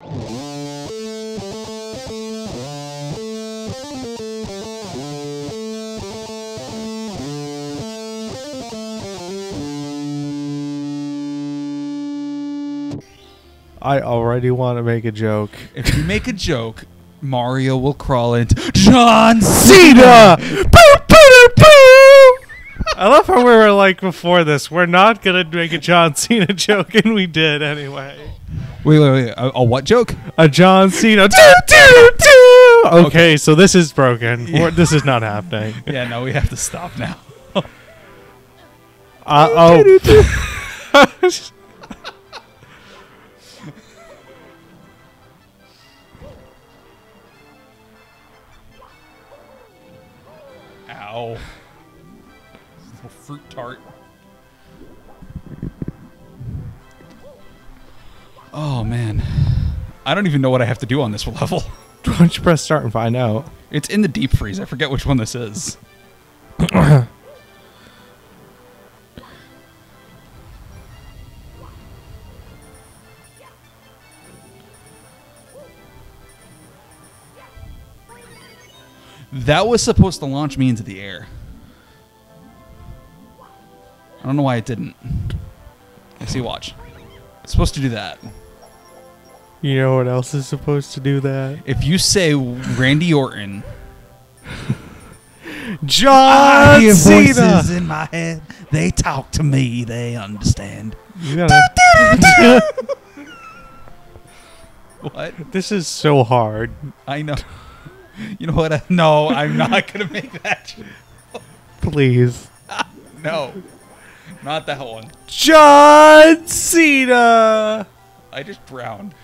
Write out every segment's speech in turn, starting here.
I already want to make a joke. If you make a joke, Mario will crawl into John Cena. I love how we were like before this. We're not gonna make a John Cena joke, and we did anyway. Wait. A what joke? A John Cena. Okay, so this is broken. Yeah. This is not happening. Yeah, no, we have to stop now. Ow. Little fruit tart. Oh, man. I don't even know what I have to do on this level. Why don't you press start and find out? It's in the deep freeze. I forget which one this is. That was supposed to launch me into the air. I don't know why it didn't. I see, watch. It's supposed to do that. You know what else is supposed to do that? If you say Randy Orton, John hear Cena. voices in my head. They talk to me. They understand. You gotta. What? This is so hard. I know. You know what? No, I'm not gonna make that. Please. No, not that one. John Cena. I just drowned.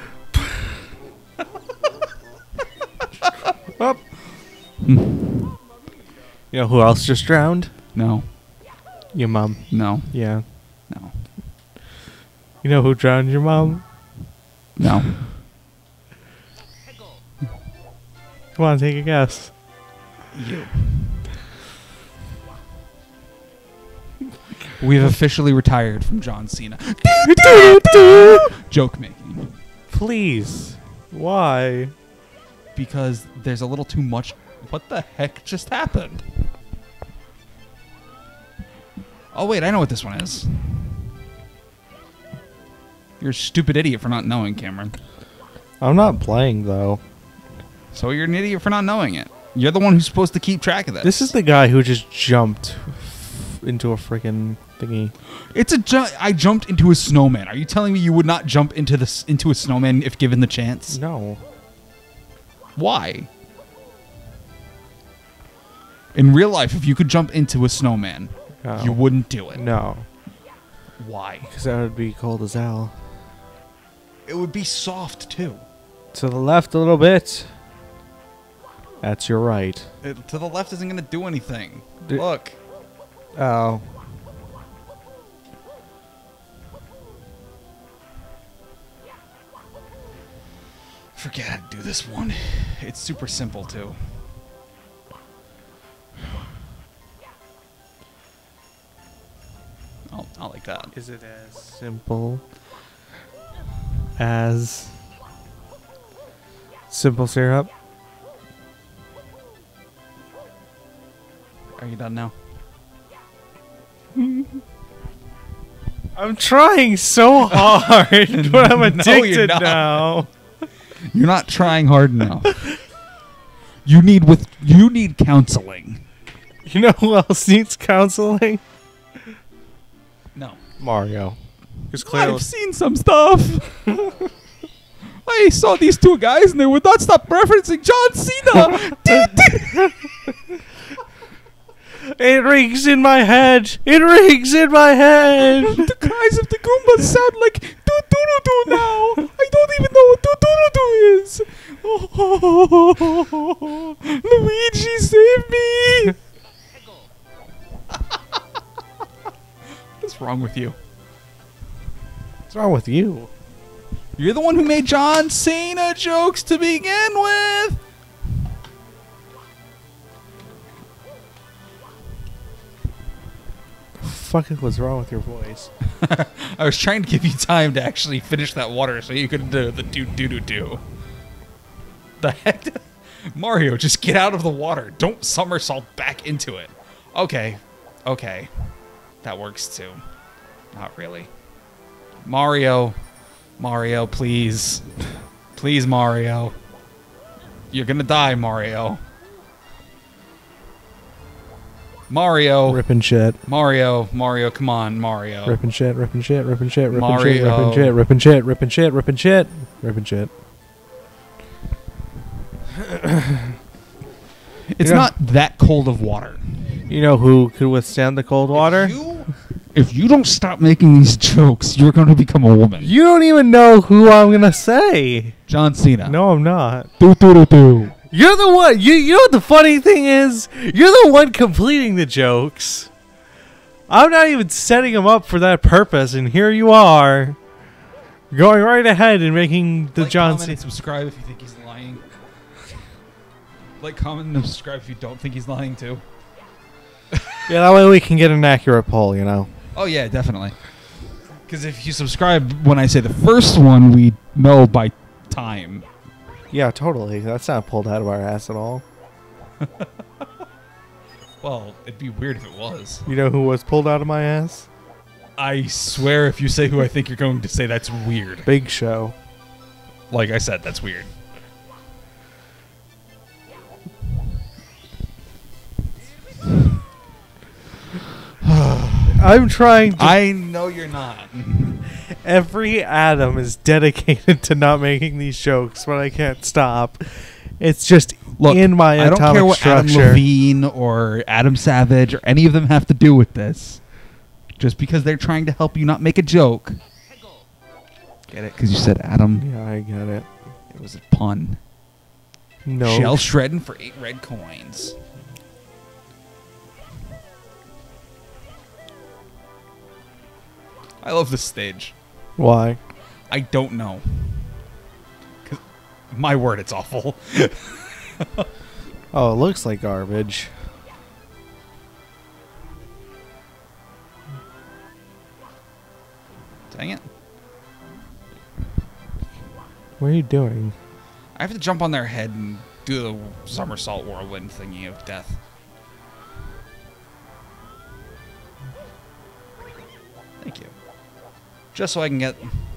Up. You know who else just drowned? No, Your mom. no, Yeah. no, You know who drowned your mom? no. Come on, take a guess. You. We've officially retired from John Cena. Joke making. Please. Why? Because there's a little too much. What the heck just happened? Oh, wait, I know what this one is. You're a stupid idiot for not knowing, Cameron. I'm not playing, though. So you're an idiot for not knowing it. You're the one who's supposed to keep track of this. This is the guy who just jumped into a freaking thingy. It's a I jumped into a snowman. Are you telling me you would not jump into a snowman if given the chance? No. Why? In real life, if you could jump into a snowman, No. you wouldn't do it. No. Why? Because that would be cold as hell. It would be soft too. To the left a little bit. That's your right. To the left isn't going to do anything. D- Look. Oh. Forget how to do this one. It's super simple too. Oh, not like that. Is it as simple as simple syrup? Are you done now? I'm trying so hard, but I'm No, you're addicted not. now. You're not trying hard enough. You need counseling. You know who else needs counseling? No. Mario. Because I've seen some stuff. I saw these two guys and they would not stop referencing John Cena. It rings in my head. It rings in my head. The cries of the Goombas sound like do-do-do-do now. I don't even know what do-do-do-do is. Oh, Luigi, save me. What's wrong with you? What's wrong with you? You're the one who made John Cena jokes to begin with. fuck was wrong with your voice? I was trying to give you time to actually finish that water so you could do the do. The heck? Mario, just get out of the water. Don't somersault back into it. Okay. Okay. That works too. Not really. Mario. Mario, please. Please, Mario. You're gonna die, Mario. Mario. Ripping shit. Mario. Mario, come on, Mario. Ripping shit, ripping shit, ripping shit, ripping Mario. shit, ripping shit, ripping shit, ripping shit, ripping shit, ripping shit. It's not that cold of water. You know who could withstand the cold water? If you don't stop making these jokes, you're going to become a woman. You don't even know who I'm gonna say. John Cena. No, I'm not. Do. You're the one. You know what the funny thing is? You're the one completing the jokes. I'm not even setting them up for that purpose, and here you are, going right ahead and making the Like, John comment, Cena. and subscribe if you think he's lying. Like, comment, and subscribe if you don't think he's lying too. Yeah, that way we can get an accurate poll. You know. Oh yeah, definitely. Because if you subscribe when I say the first one, we know by time. Yeah, totally. That's not pulled out of our ass at all. Well, it'd be weird if it was. You know who was pulled out of my ass? I swear, if you say who I think you're going to say, that's weird. Big Show. Like I said, that's weird. I'm trying to. I know you're not. Every atom is dedicated to not making these jokes, but I can't stop. It's just Look, in my I don't atomic care what structure. Adam Levine or Adam Savage or any of them have to do with this. Just because they're trying to help you not make a joke. Get it? Because you said Adam. Yeah, I get it. It was a pun. No. Shell shredding for 8 red coins. I love this stage. Why? I don't know. 'Cause my word, it's awful. Oh, it looks like garbage. Dang it. What are you doing? I have to jump on their head and do the somersault whirlwind thingy of death. Thank you. Just so I can get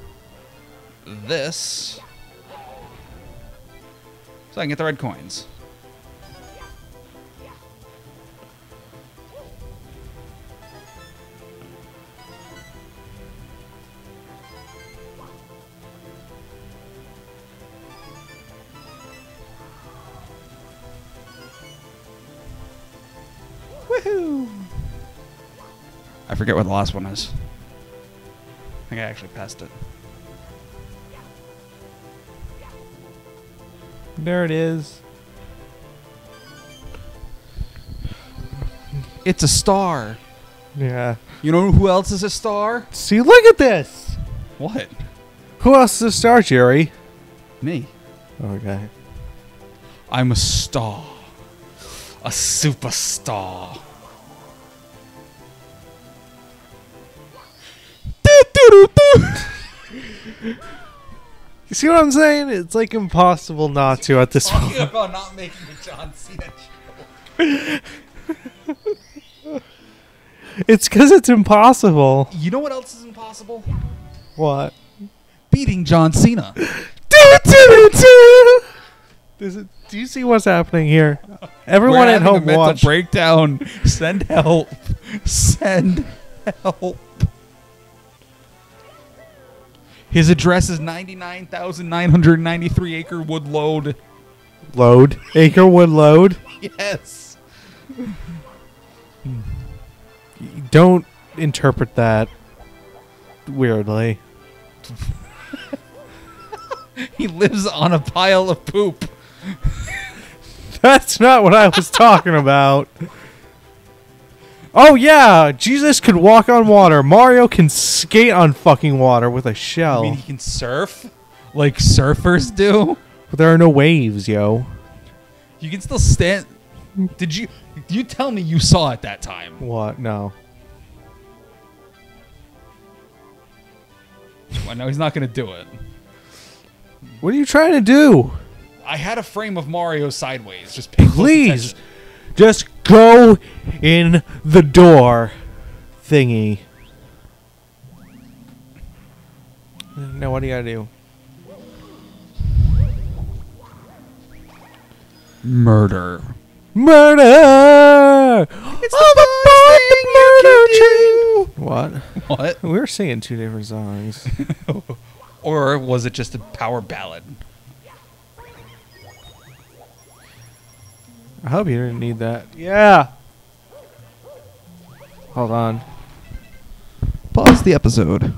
this. So I can get the red coins. Woohoo! I forget what the last one is. I think I actually passed it. There it is. It's a star. Yeah. You know who else is a star? See, look at this. What? Who else is a star, Jerry? Me. Okay. I'm a star. A superstar. You see what I'm saying? It's like impossible not to at this point. Talking about not making a John Cena joke. It's because it's impossible. You know what else is impossible? What? Beating John Cena. Do you see what's happening here? Everyone We're at having a home mental watch. breakdown. Send help. Send help. His address is 99,993 Acre Wood Load. Load. Acrewood load. Yes. Don't interpret that weirdly. He lives on a pile of poop. That's not what I was talking about. Oh yeah, Jesus could walk on water. Mario can skate on fucking water with a I shell. mean, he can surf like surfers do. But there are no waves, yo. You can still stand. Did you tell me you saw it that time? What? No. I know he's not going to do it. What are you trying to do? I had a frame of Mario sideways. Just pay close Please, attention. just go in the door thingy. Now what do you gotta do? Murder. Murder! It's the murder train. What? What? We were singing two different songs. Or was it just a power ballad? I hope you didn't need that. Yeah. Hold on. Pause the episode.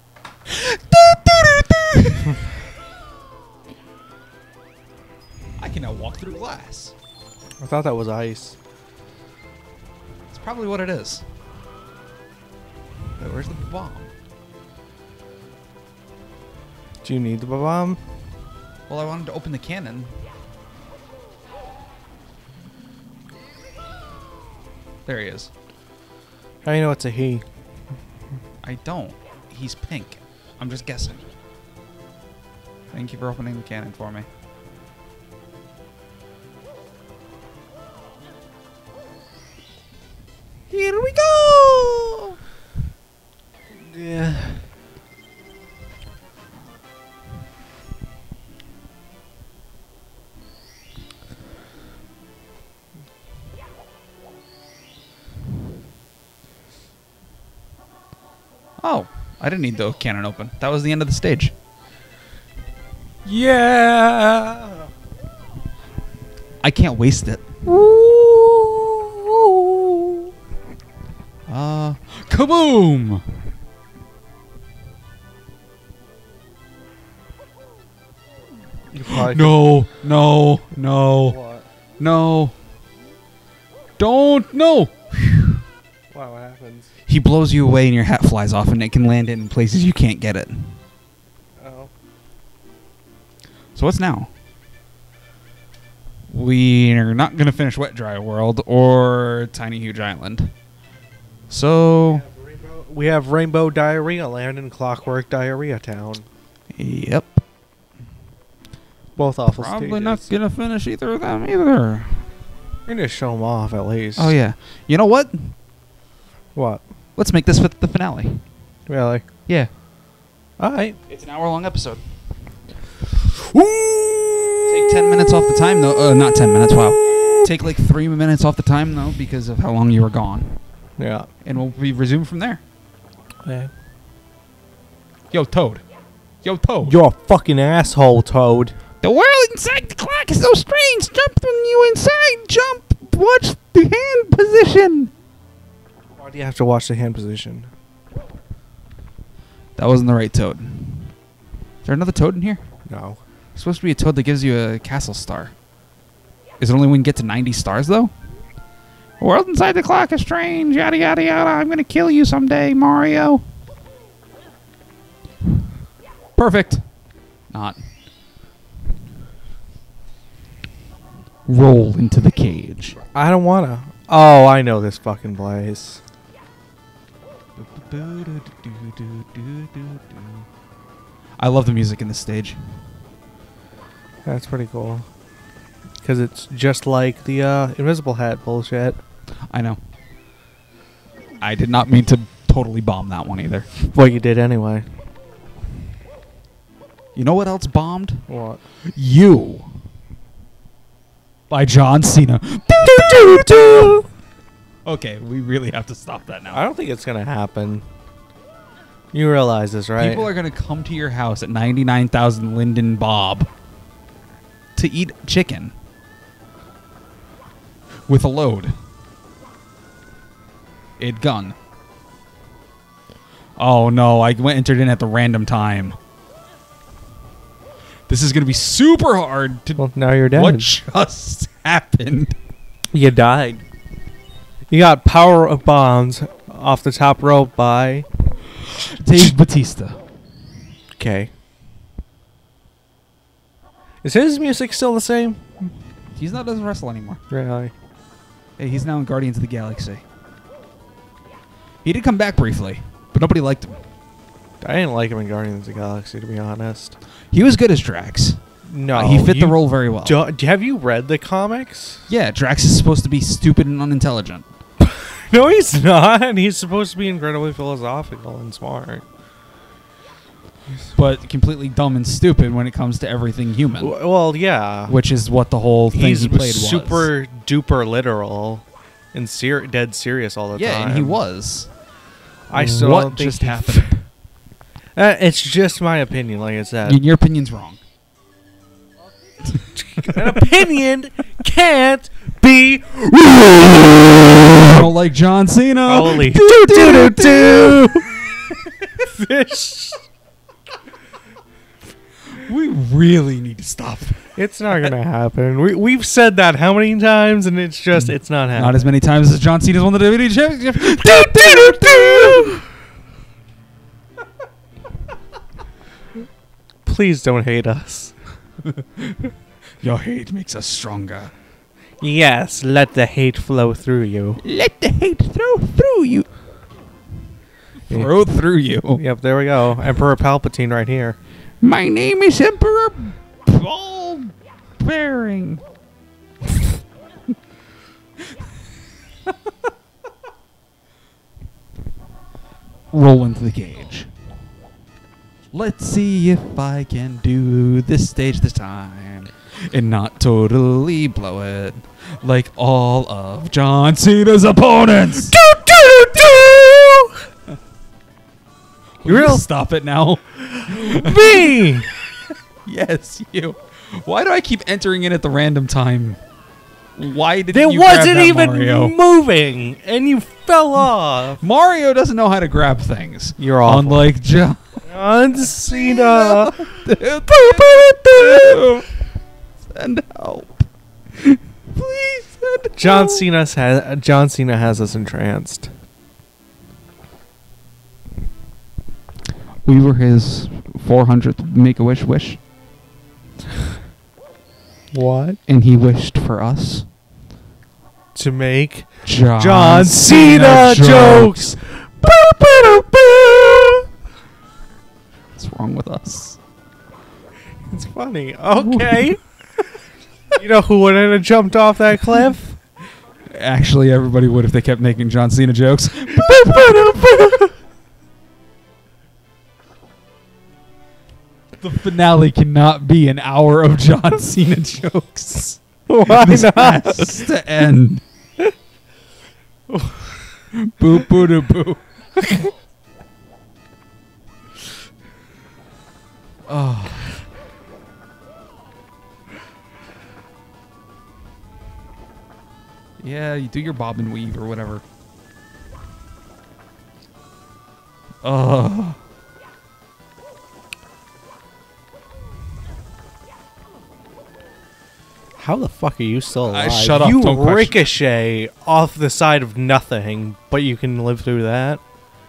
I can now walk through glass. I thought that was ice. It's probably what it is. Wait, where's the bomb? Do you need the bomb? Well, I wanted to open the cannon. There he is. How do you know it's a he? I don't. He's pink. I'm just guessing. Thank you for opening the cannon for me. Here we go! Yeah. Oh, I didn't need the cannon open. That was the end of the stage. Yeah. I can't waste it. Kaboom! You probably No, no, no, What? no. Don't, no! Wow, what happens? He blows you away and your hat flies off and it can land in places you can't get it. Oh. So what's now? We're not going to finish Wet Dry World or Tiny Huge Island. So, We have Rainbow Diarrhea Land and Clockwork Diarrhea Town. yep. Both awful Probably stages. not going to finish either of them either. You're gonna show them off at least. Oh, yeah. You know what? What? Let's make this the finale. Really? Yeah. All right. It's an hour-long episode. Take 10 minutes off the time, though. Not 10 minutes, wow. Take like 3 minutes off the time, though, because of how long you were gone. Yeah. And we'll be resumed from there. Okay. Yo, Toad. Yo, Toad. You're a fucking asshole, Toad. The world inside the clock is so strange. Jump when you inside. Jump. Watch the hand position. Why do you have to watch the hand position? That wasn't the right Toad. Is there another Toad in here? No. It's supposed to be a Toad that gives you a castle star. Is it only when you get to 90 stars, though? The world inside the clock is strange. Yada, yada, yada. I'm going to kill you someday, Mario. Perfect. Not. Roll into the cage. I don't wanna. Oh, I know this fucking place. I love the music in this stage. That's pretty cool. Because it's just like the Invisible Hat bullshit. I know. I did not mean to totally bomb that one either. Well, you did anyway. You know what else bombed? What? You. By John Cena. Okay, we really have to stop that now. I don't think it's gonna happen. You realize this, right? People are going to come to your house at 99,000 Linden Bob to eat chicken with a load. It gun. Oh no, I entered in at the random time. This is going to be super hard to... Well, now you're dead. What just happened? You died. You got power of bombs off the top rope by Dave Batista. Okay. Is his music still the same? He's not doesn't wrestle anymore. Really? Hey, he's now in Guardians of the Galaxy. He did come back briefly, but nobody liked him. I didn't like him in Guardians of the Galaxy, to be honest. He was good as Drax. No, He fit the role very well. Have you read the comics? Yeah, Drax is supposed to be stupid and unintelligent. No, he's not. He's supposed to be incredibly philosophical and smart. But completely dumb and stupid when it comes to everything human. Well, yeah. Which is what the whole thing He's he played was. super duper literal and dead serious all the time. Yeah, and he was. I still what don't think just happened? It's just my opinion, like I said. Your opinion's wrong. An opinion can't be I don't like John Cena. Holy do. fish. We really need to stop. It's not gonna happen. We've said that how many times, and it's just it's not happening. Not as many times as John Cena's won the WWE Championship. Please don't hate us. Your hate makes us stronger. Yes, let the hate flow through you. Let the hate throw through you. Throw through you. Yep, there we go. Emperor Palpatine right here. My name is Emperor Ball Bearing. Roll into the cage. Let's see if I can do this stage this time and not totally blow it like all of John Cena's opponents. You Real stop it now. me. Yes, you. Why do I keep entering in at the random time? Why did It you grab wasn't that, even Mario? moving, and you fell off. Mario doesn't know how to grab things. You're awful. Unlike John Cena. Send help. Please send help. John Cena has us entranced. We were his 400th Make-A-Wish wish, What? and he wished for us. To make John Cena jokes. What's wrong with us? It's funny. Okay. You know who wouldn't have jumped off that cliff? Actually, everybody would if they kept making John Cena jokes. The finale cannot be an hour of John Cena jokes. Why This not? has to end. Boo boo doo boo. Oh. Yeah, you do your bob and weave or whatever. Oh. How the fuck are you still alive? Shut up, You don't question. ricochet off the side of nothing, but you can live through that.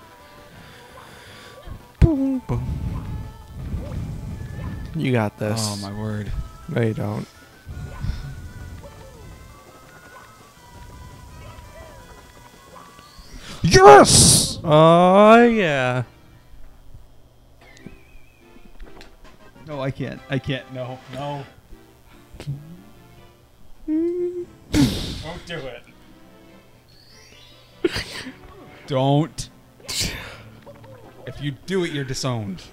Boom, boom. You got this. Oh my word. No, you don't. Yes! Oh, yeah. No, I can't. I can't. No. No. Don't do it. Don't. If you do it, you're disowned.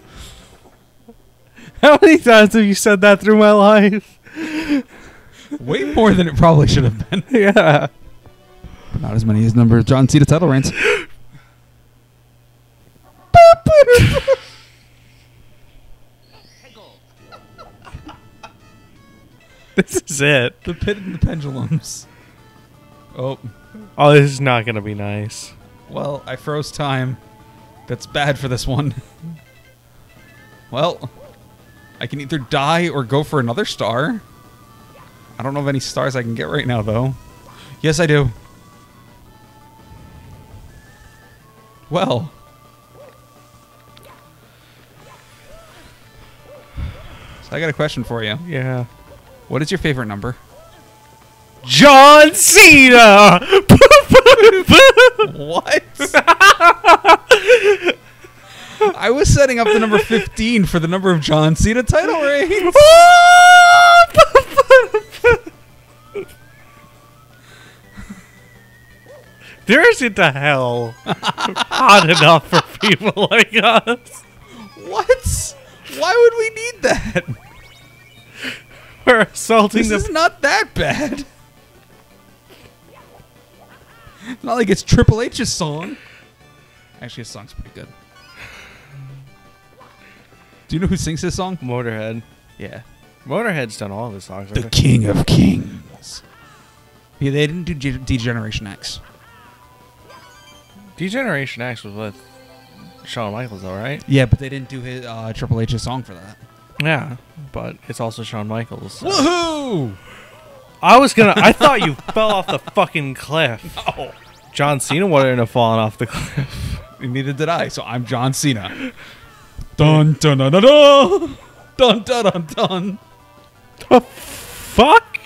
How many times have you said that through my life? Way more than it probably should have been. Yeah. Not as many as number of John Cena title reigns. This is it. The pit and the pendulums. Oh. Oh, this is not going to be nice. Well, I froze time. That's bad for this one. Well, I can either die or go for another star. I don't know of any stars I can get right now, though. Yes, I do. Well. So I got a question for you. Yeah. What is your favorite number? John Cena! What? I was setting up the number 15 for the number of John Cena title reigns. There isn't a hell hot enough for people like us. What? Why would we need that? We're assaulting This is not that bad. It's not like it's Triple H's song. Actually, his song's pretty good. Do you know who sings his song? Motorhead. Yeah. Motorhead's done all of his songs. The King of Kings. Yeah, they didn't do Degeneration X. Degeneration X was with Shawn Michaels, though, right? Yeah, but they didn't do his Triple H's song for that. Yeah, but it's also Shawn Michaels. So. Woohoo! I thought you fell off the fucking cliff. Oh, John Cena wouldn't have fallen off the cliff. neither did I. So I'm John Cena. Dun dun dun dun dun dun dun dun dun. The fuck?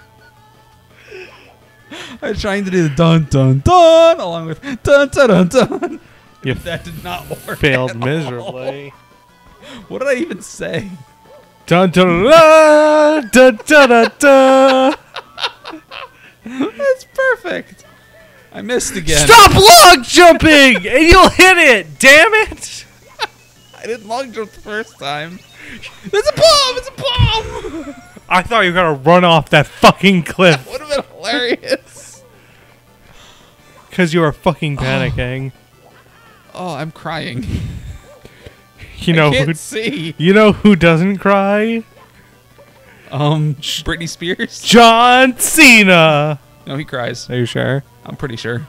I was trying to do the dun dun dun along with dun dun dun dun. You That did not work. failed at miserably. all. What did I even say? Dun dun da dun dun dun dun. That's perfect. I missed again. Stop log jumping, and you'll hit it. Damn it! I didn't long jump the first time. There's a bomb! It's a bomb! I thought you were gonna run off that fucking cliff Would have been hilarious. because you were fucking panicking. Oh, I'm crying. You know I can't who? see. You know who doesn't cry? Britney Spears? John Cena. No, he cries. Are you sure? I'm pretty sure.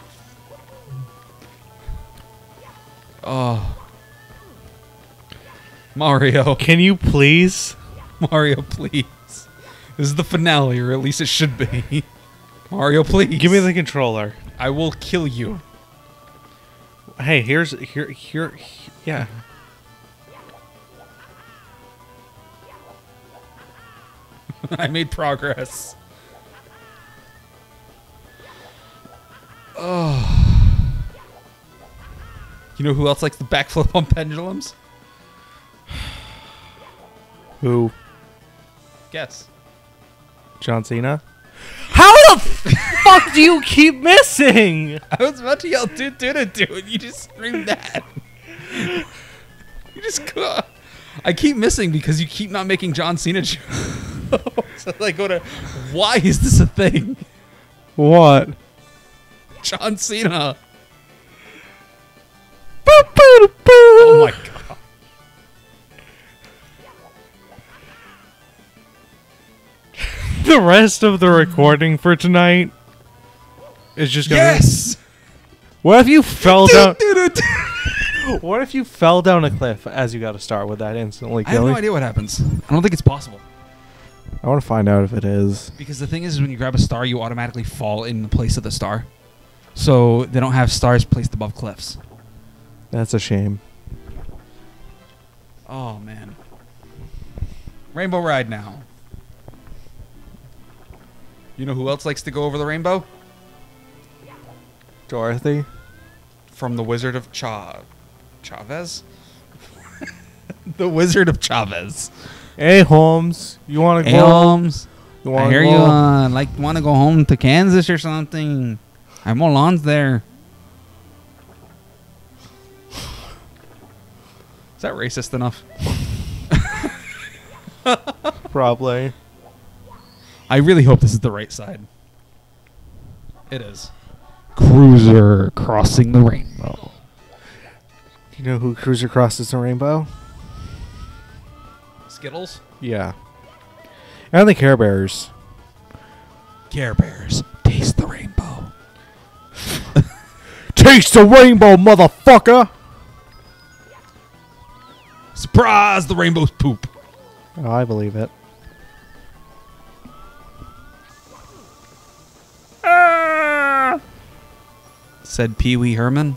Oh. Mario. Can you please? Mario, please. This is the finale, or at least it should be. Mario, please. Give me the controller. I will kill you. Hey, here. Yeah. I made progress. Oh. You know who else likes the backflip on pendulums? Who? Guess. John Cena. How the fuck do you keep missing? I was about to yell do and you just screamed that. You just I keep missing because you keep not making John Cena jokes. So I go to, why is this a thing? What? John Cena. Oh Oh my god. The rest of the recording for tonight is just gonna. Yes. What if you fell down? What if you fell down a cliff as you got to start with that instantly I have killing? no idea what happens. I don't think it's possible. I want to find out if it is. Because the thing is when you grab a star, you automatically fall in the place of the star. So they don't have stars placed above cliffs. That's a shame. Oh, man. Rainbow Ride now. You know who else likes to go over the rainbow? Dorothy. From the Wizard of Chavez? The Wizard of Chavez. Hey Holmes, you want to Hey, go? Holmes. You I want hear to you go? want to go home to Kansas or something. I have more lawns there. Is that racist enough? Probably. I really hope this is the right side. It is. Cruiser crossing the rainbow. You know who Cruiser crosses the rainbow? Skittles? Yeah. And the Care Bears. Care Bears, taste the rainbow. Taste the rainbow, motherfucker! Surprise! The rainbow's poop. Oh, I believe it. Said Pee Wee Herman.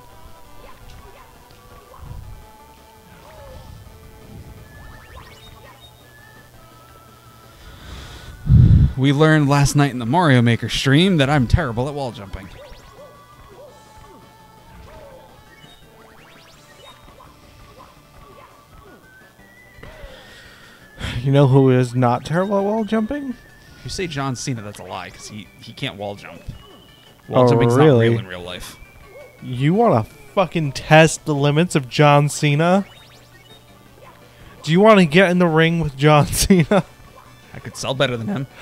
We learned last night in the Mario Maker stream that I'm terrible at wall jumping. You know who is not terrible at wall jumping? If you say John Cena, that's a lie because he can't wall jump. Wall Oh, jumping's really? not real in real life. You want to fucking test the limits of John Cena? Do you want to get in the ring with John Cena? I could sell better than him.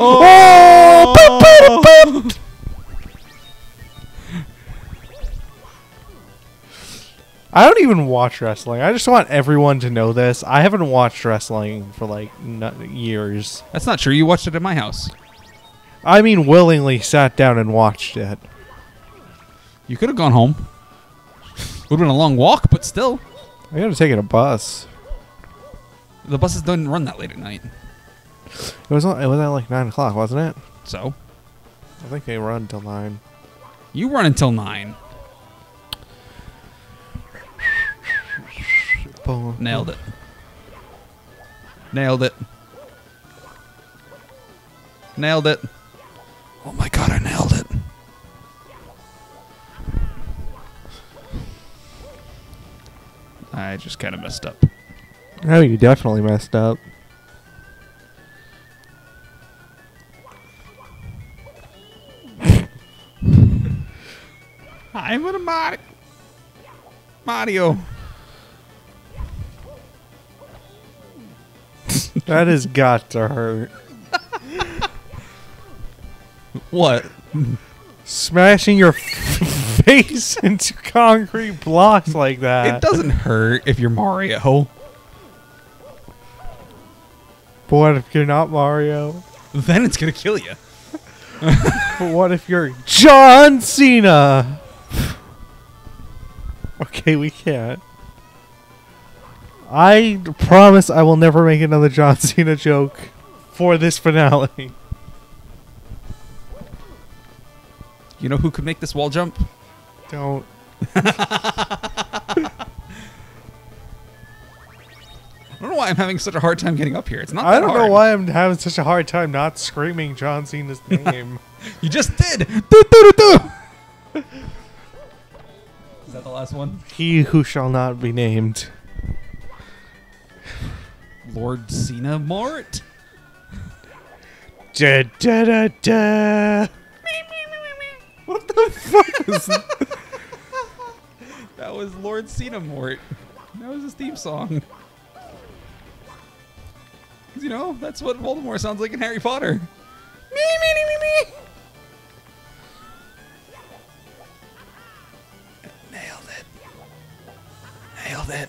Oh! I don't even watch wrestling. I just want everyone to know this. I haven't watched wrestling for like years. That's not true. You watched it at my house. I mean, willingly sat down and watched it. You could have gone home. Would have been a long walk, but still. I gotta take a bus. The buses don't run that late at night. It was at like 9 o'clock, wasn't it? So? I think they run till 9. You run until 9. Boom. Nailed it. Nailed it. Nailed it. Oh my god, I nailed it. I just kind of messed up. Oh, you definitely messed up. I'm gonna Mario. That has got to hurt. What? Smashing your face into concrete blocks like that. It doesn't hurt if you're Mario. But what if you're not Mario? Then it's gonna kill you. But what if you're John Cena? Okay, we can't. I promise I will never make another John Cena joke for this finale. You know who could make this wall jump? Don't. I don't know why I'm having such a hard time getting up here. It's not that I don't hard. know why I'm having such a hard time not screaming John Cena's name. You just did. Do. Is that the last one? He who shall not be named. Lord Cena Mort? Da da da da. What the fuck is that? That was Lord Cena Mort. That was his theme song. 'Cause, you know, that's what Voldemort sounds like in Harry Potter. Me. Nailed it. Nailed it.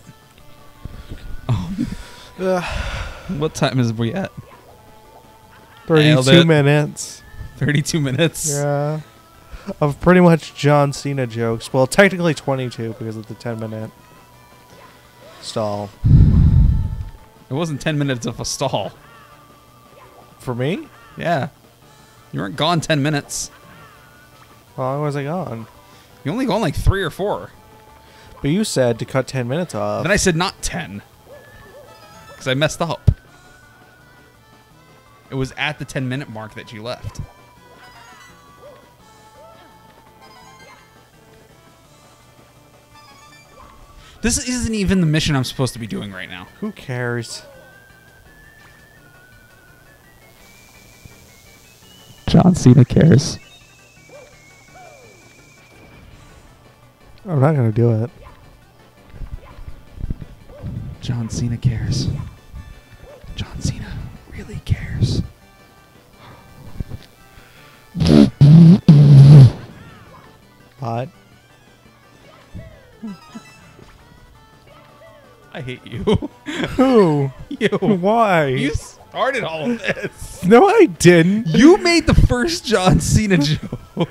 What time is we at? 32 it. minutes. 32 minutes? Yeah. Of pretty much John Cena jokes. Well, technically 22 because of the 10-minute stall. It wasn't 10 minutes of a stall. For me? Yeah. You weren't gone 10 minutes. How long was I gone? You only gone like 3 or 4. But you said to cut 10 minutes off. Then I said not 10. Because I messed up. It was at the 10-minute mark that you left. This isn't even the mission I'm supposed to be doing right now. Who cares? John Cena cares. I'm not going to do it. John Cena cares. John Cena really cares. What? I hate you. Who? You. Why? You started all of this. No, I didn't. You made the first John Cena joke.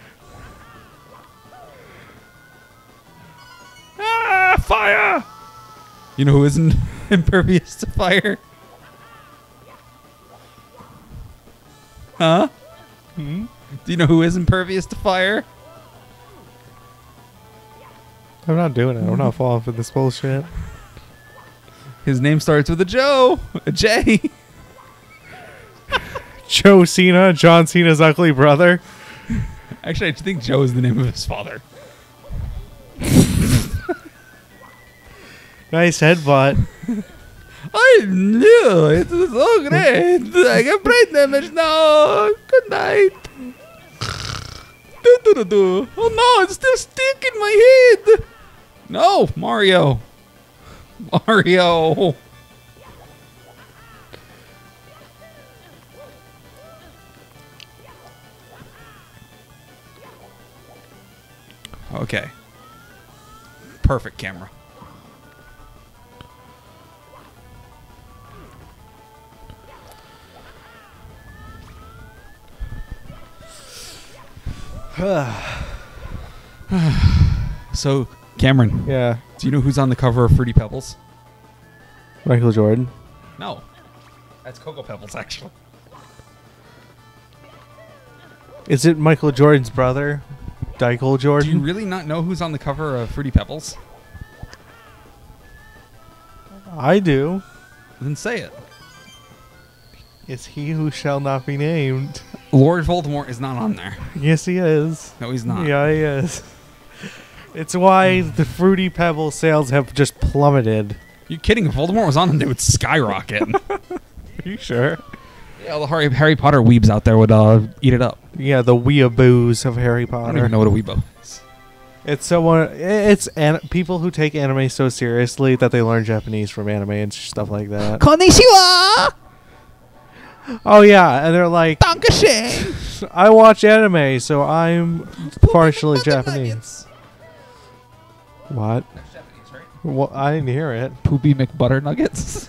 Ah, fire! You know who isn't impervious to fire? Huh? Hmm? Do you know who is impervious to fire? I'm not doing it. I'm not falling for this bullshit. His name starts with a Joe. A J. Joe Cena, John Cena's ugly brother. Actually, I think Joe is the name of his father. Nice headbutt. I knew it was so great. I get brain damage now. Good night. Oh no, it's still stuck in my head. No, Mario. Mario. Okay. Perfect camera. So, Cameron, Yeah. do you know who's on the cover of Fruity Pebbles? Michael Jordan. No. That's Cocoa Pebbles, actually. Is it Michael Jordan's brother? Dykel Do you Jordan? really not know who's on the cover of Fruity Pebbles? I do. Then say it. It's he who shall not be named. Lord Voldemort is not on there. Yes, he is. No, he's not. Yeah, he is. It's why the Fruity Pebble sales have just plummeted. You kidding? If Voldemort was on them, they would skyrocket. Are you sure? Yeah, all the Harry Potter weebs out there would eat it up. Yeah, the weeaboos of Harry I don't Potter. even know what a weebo is. It's someone. It's people who take anime so seriously that they learn Japanese from anime and stuff like that. Konnichiwa! Oh yeah, and they're like, Dankeschön! I watch anime, so I'm partially Japanese. What? Well, I didn't hear it. Poopy McButternuggets.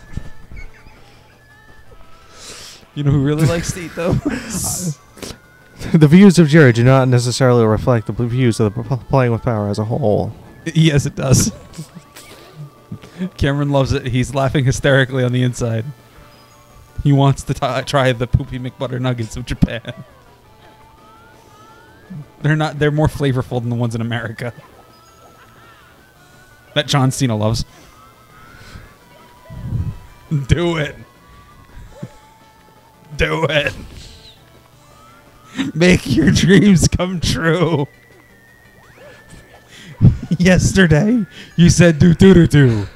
You know who really likes to eat those? The views of Jared do not necessarily reflect the views of the Playing with Power as a whole. Yes, it does. Cameron loves it. He's laughing hysterically on the inside. He wants to try the Poopy McButternuggets of Japan. They're more flavorful than the ones in America. That John Cena loves. Do it. Do it. Make your dreams come true. Yesterday, you said do do do do.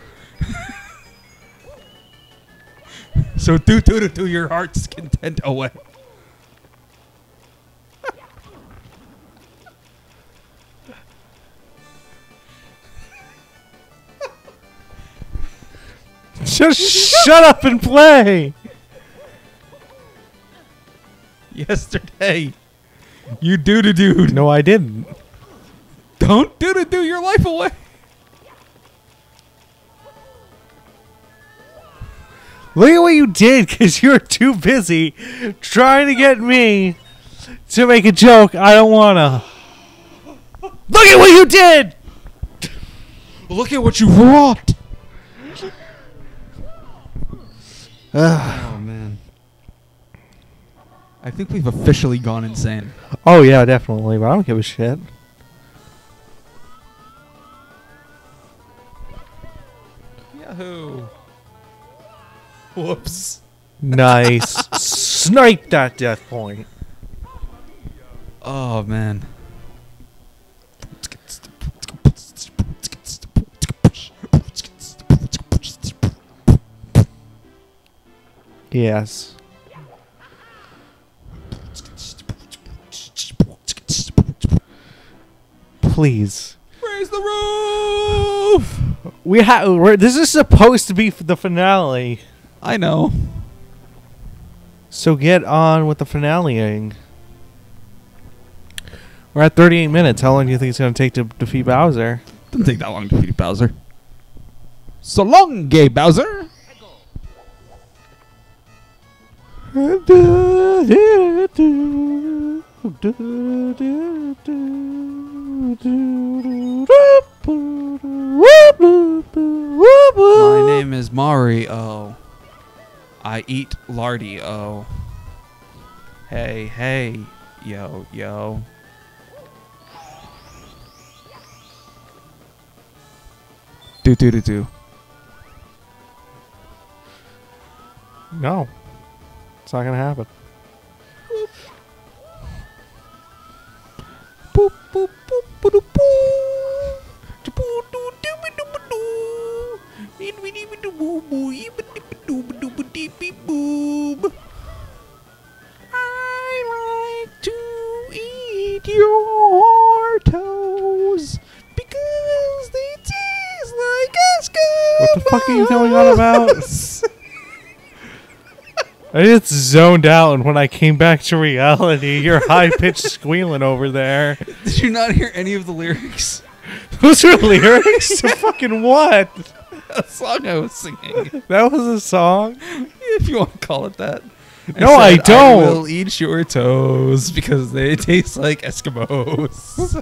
So do do do do your heart's content away. Just shut up and play. Yesterday, you do do do. No, I didn't. Don't do do do your life away. Look at what you did, because you're too busy trying to get me to make a joke. I don't wanna. Look at what you did. Look at what you wrought. Ugh. Oh man. I think we've officially gone insane. Oh yeah, definitely. But I don't give a shit. Yahoo! Whoops. Nice. Snipe that death point. Oh man. Yes. Please. Raise the roof! This is supposed to be the finale. I know. So get on with the finaleing. We're at 38 minutes. How long do you think it's going to take to defeat Bowser? Doesn't take that long to defeat Bowser. So long, gay Bowser! My name is Mario. I eat lardy-o. Hey, hey, yo, yo. Do do do do. No. It's not going to happen. Boop boop boop boop boop boop. your toes because they taste like Eskimos. What the fuck are you going on about? I just zoned out, and when I came back to reality, you're high-pitched squealing over there. Did you not hear any of the lyrics? Those are lyrics to fucking what? A song I was singing. That was a song? If you want to call it that. No, I said, don't. I will eat your toes because they taste like Eskimos.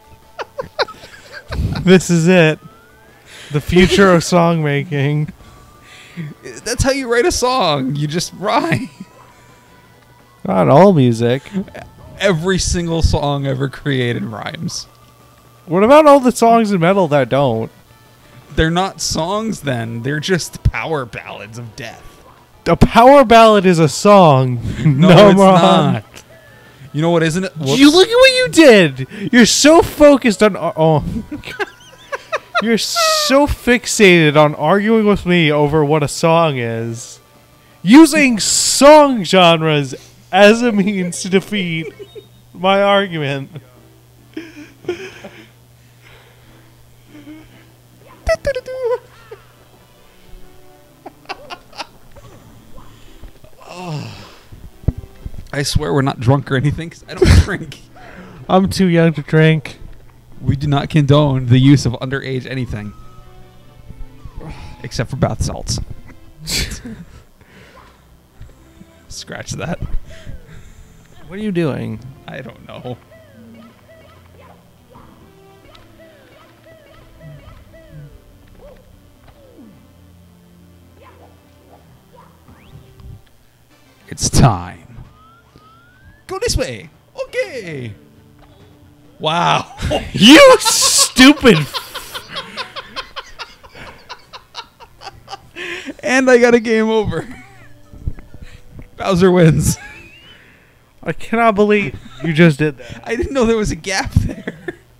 This is it. The future of song making. That's how you write a song. You just rhyme. Not all music. Every single song ever created rhymes. What about all the songs in metal that don't? They're not songs then. They're just power ballads of death. A power ballad is a song. No, it's moron. not. You know what isn't it? Whoops. You look at what you did. You're so focused on... Oh. You're so fixated on arguing with me over what a song is. Using song genres as a means to defeat my argument. I swear we're not drunk or anything 'cause I don't drink. I'm too young to drink. We do not condone the use of underage anything. Except for bath salts. Scratch that. What are you doing? I don't know. It's time. Go this way. Okay. Wow. You stupid... And I got a game over. Bowser wins. I cannot believe you just did that. I didn't know there was a gap there.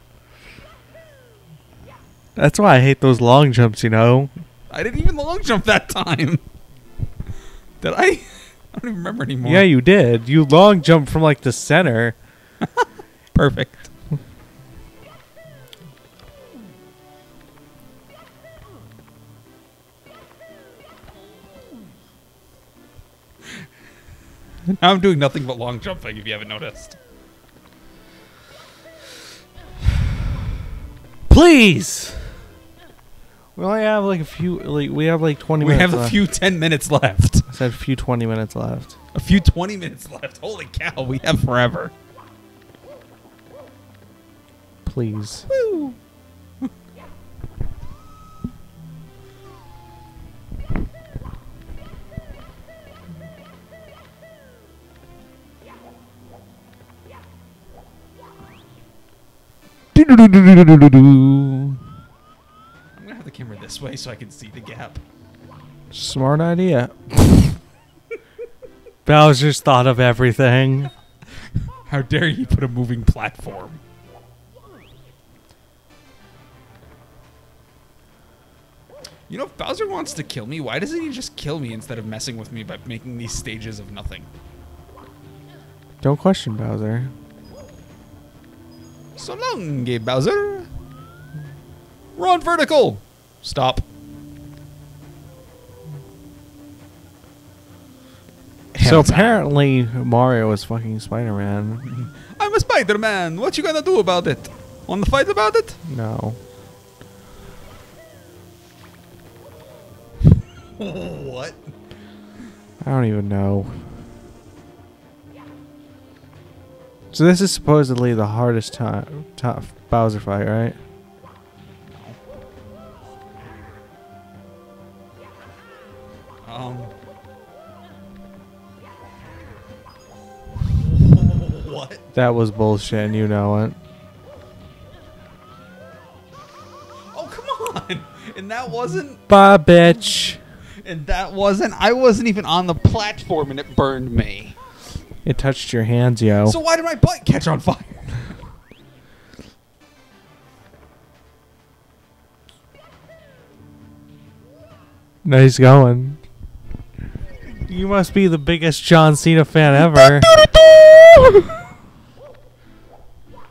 That's why I hate those long jumps, you know? I didn't even long jump that time. Did I? I don't even remember anymore. Yeah, you did. You long jumped from, like, the center. Perfect. Now I'm doing nothing but long jumping, if you haven't noticed. Please! We only have, like, a few... Like, we have, like, 20 We minutes have a left. few 10 minutes left. I said a few 20 minutes left. A few 20 minutes left. Holy cow, we have forever. Please. Woo! I'm gonna have the camera this way so I can see the gap. Smart idea. Bowser's thought of everything. How dare you put a moving platform? You know, if Bowser wants to kill me, why doesn't he just kill me instead of messing with me by making these stages of nothing? Don't question Bowser. So long, Gabe Bowser. We're on vertical. Stop. So Helltime. apparently Mario is fucking Spider-Man. I'm a Spider-Man. What you gonna do about it? Want to fight about it? No. What? I don't even know. So this is supposedly the hardest tough Bowser fight, right? What? That was bullshit and you know it. Oh, come on. And that wasn't... Bye, bitch. And that wasn't... I wasn't even on the platform and it burned me. It touched your hands, yo. So why did my butt catch on fire? Nice going. You must be the biggest John Cena fan ever.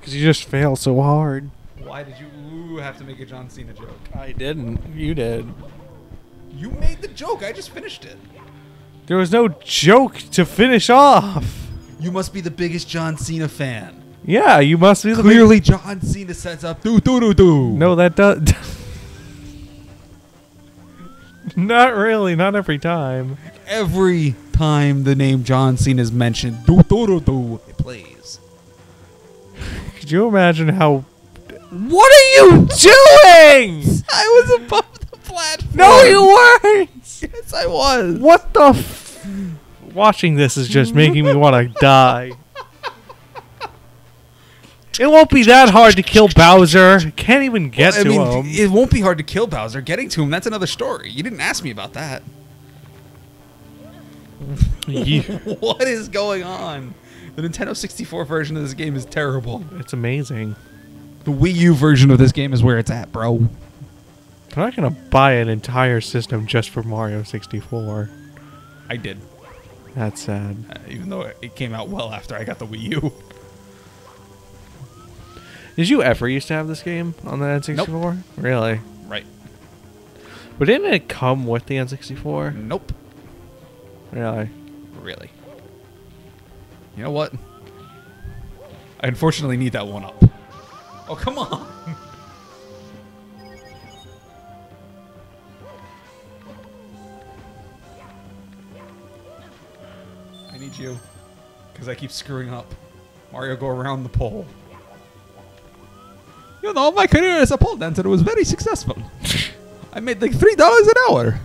Because you just fail so hard. Why did you have to make a John Cena joke? I didn't. You did. You made the joke. I just finished it. There was no joke to finish off. You must be the biggest John Cena fan. Yeah, you must be the Clearly, John Cena sets up do. No, that does. Not really. Not every time. Every time the name John Cena is mentioned, do, it plays. Could you imagine how... What are you doing? I was above the platform. No, you weren't. Yes, I was. What the Watching this is just making me want to die. It won't be that hard to kill Bowser. Can't even get to him. It won't be hard to kill Bowser. Getting to him, that's another story. You didn't ask me about that. What is going on? The Nintendo 64 version of this game is terrible. It's amazing. The Wii U version of this game is where it's at, bro. I'm not going to buy an entire system just for Mario 64. I did. That's sad. Even though it came out well after I got the Wii U. Did you ever used to have this game on the N64? Nope. Really? Right. But didn't it come with the N64? Nope. Really? Really. You know what? I unfortunately need that one up. Oh, come on. I need you. Because I keep screwing up. Mario, go around the pole. You know, my career as a pole dancer was very successful. I made like $3 an hour.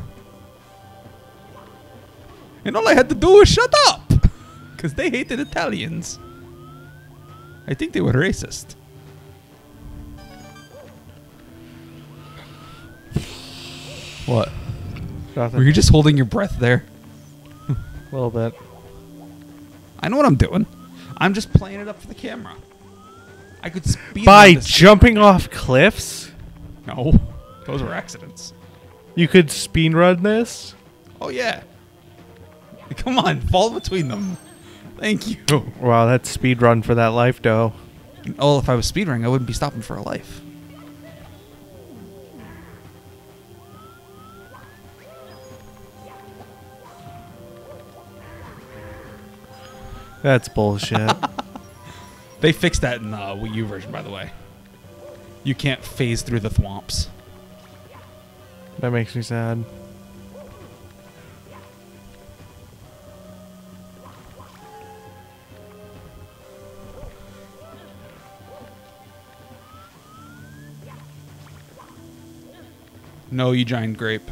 And all I had to do was shut up. Because they hated Italians. I think they were racist. What? Nothing. Were you just holding your breath there? A little bit. I know what I'm doing. I'm just playing it up for the camera. I could speed By run this. jumping off cliffs? No, those were accidents. You could speedrun this? Oh yeah. Come on, fall between them. Thank you. Wow, that's speedrun for that life, though. Oh, if I was speedrunning, I wouldn't be stopping for a life. That's bullshit. They fixed that in the Wii U version, by the way. You can't phase through the thwomps. That makes me sad. No, you giant grape.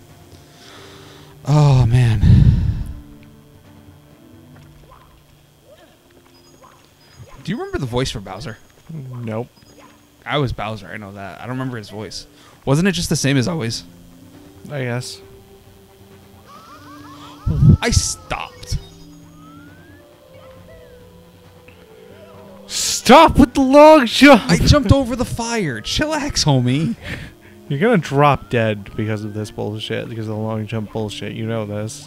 Oh, man. Do you remember the voice for Bowser? Nope. I was Bowser, I know that. I don't remember his voice. Wasn't it just the same as always? I guess. I stopped. Stop with the long jump! I jumped over the fire. Chillax, homie. You're gonna drop dead because of this bullshit, because of the long jump bullshit. You know this.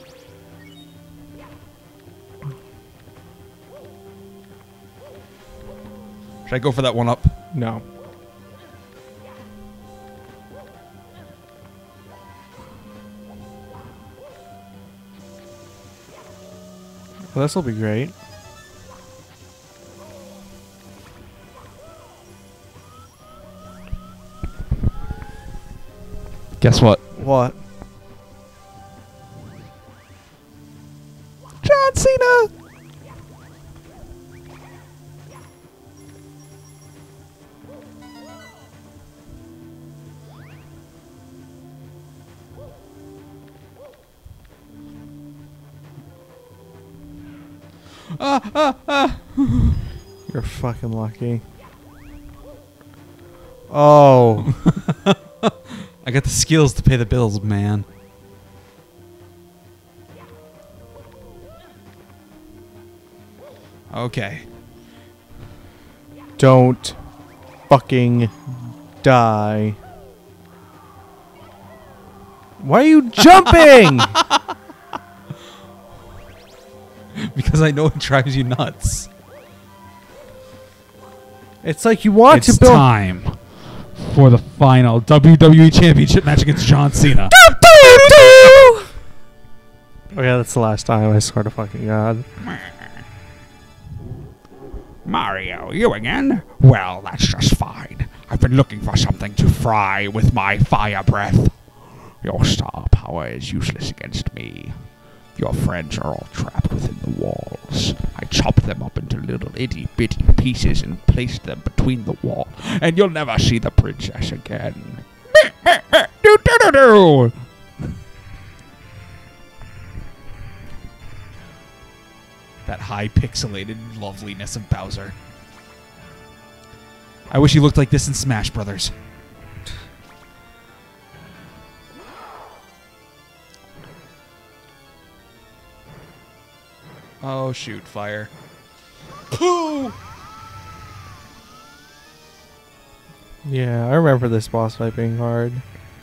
Should I go for that one up? No. Well, this'll be great. Guess what? What? John Cena! You're fucking lucky. Oh. I got the skills to pay the bills, man. Okay. Don't fucking die. Why are you jumping? Because I know it drives you nuts. It's like you want It's to build. time for the final WWE Championship match against John Cena. Oh yeah, that's the last time. I swear to fucking God. Mario, you again? Well, that's just fine. I've been looking for something to fry with my fire breath. Your star power is useless against me. Your friends are all trapped within the walls. I chopped them up into little itty-bitty pieces and placed them between the wall, and you'll never see the princess again. Do-do-do-do! That high pixelated loveliness of Bowser. I wish he looked like this in Smash Brothers. Oh shoot, fire. Pooh! Yeah, I remember this boss fight being hard.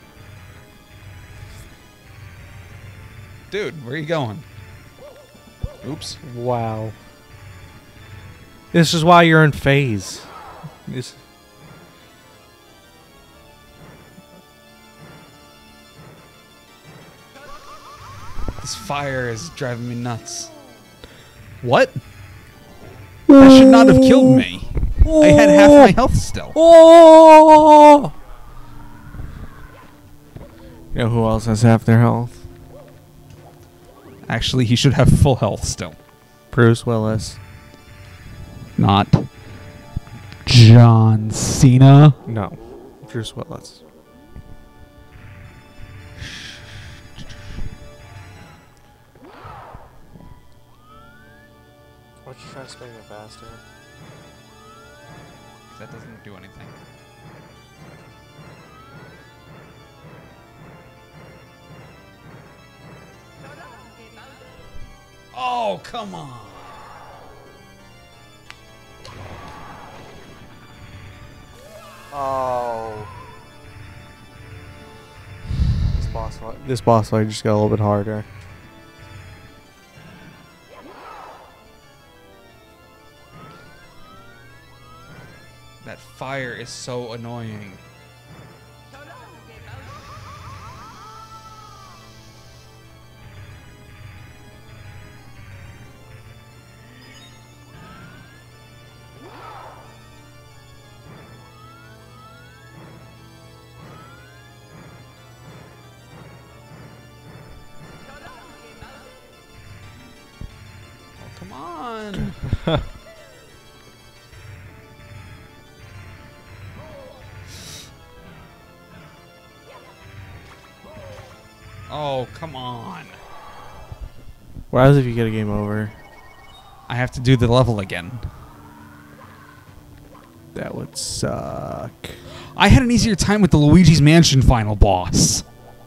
Dude, where are you going? Oops. Wow. This is why you're in phase. This. This fire is driving me nuts. What? That should not have killed me. I had half my health still. Oh! You know who else has half their health? Actually, he should have full health still. Bruce Willis. Not John Cena. No. Bruce Willis. Why don't you try spinning it faster? That doesn't do anything. Oh, come on. Oh. This boss fight just got a little bit harder. That fire is so annoying. Oh, come on. Oh, come on. What happens if you get a game over? I have to do the level again. That would suck. I had an easier time with the Luigi's Mansion final boss.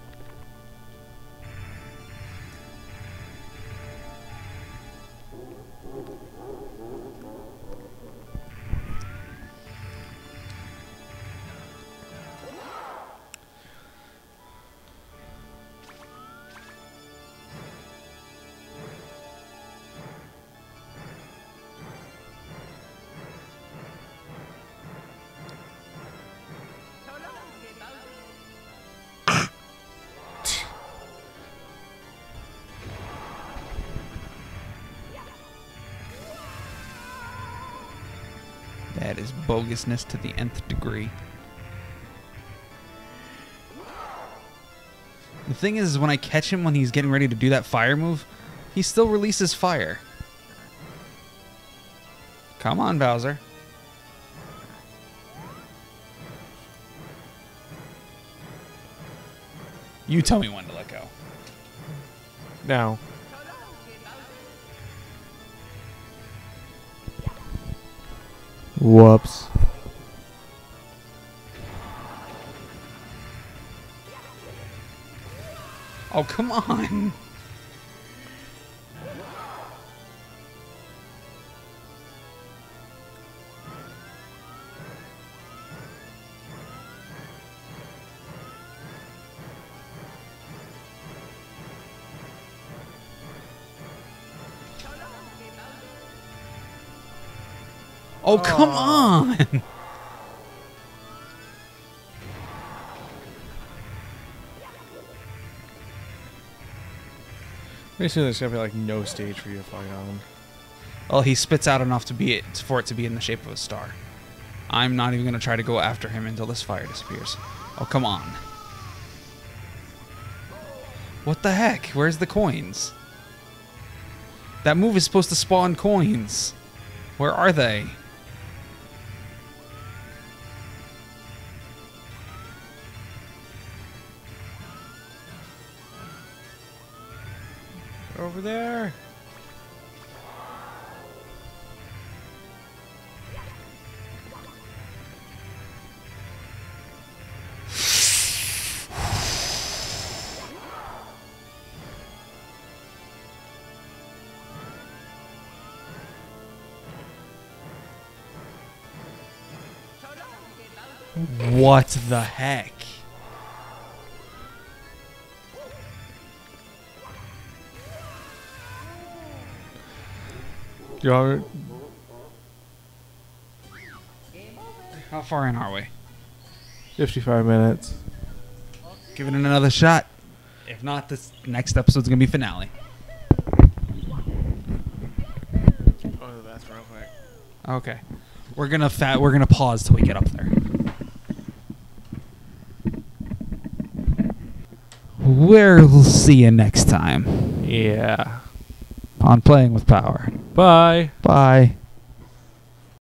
That is bogusness to the nth degree. The thing is, when I catch him when he's getting ready to do that fire move, he still releases fire. Come on, Bowser. You tell me when to let go. Now. Whoops. Oh, come on. Oh, come on! Basically, there's gonna be like no stage for you to fight on. Well, he spits out enough for it to be in the shape of a star. I'm not even gonna try to go after him until this fire disappears. Oh, come on. What the heck? Where's the coins? That move is supposed to spawn coins. Where are they? Over there. What the heck? You're How far in are we? 55 minutes. Give it another shot. If not, this next episode's gonna be finale. Go to the bathroom real quick. Okay. We're gonna pause till we get up there. We'll see you next time Yeah. on Playing with Power. Bye. Bye.